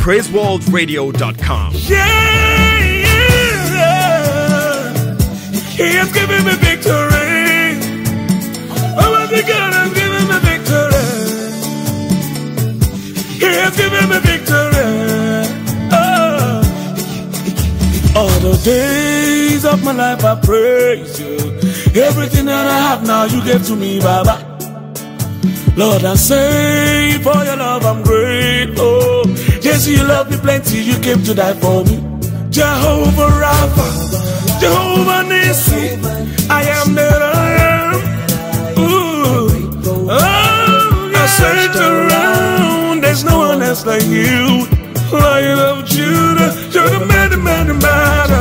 PraiseWorldRadio.com. He has given me victory. Almighty God has given me victory. He has given me victory. All the days of my life I praise you. Everything that I have now you gave to me, Baba. Lord, I say for your love I'm grateful. Yes, you love me plenty, you came to die for me. Jehovah Rapha, Jehovah Nissi, I am that I am. Ooh. Oh, I searched around, there's no one else like you. Lion of Judah, you're the man, the man, the man.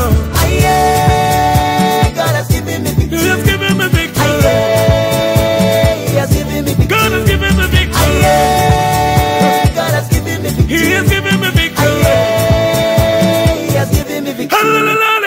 God has given me victory. He has given me victory. He has given me victory. God has given me victory. God has given me victory. He has given me victory. He has given me victory. Hallelujah.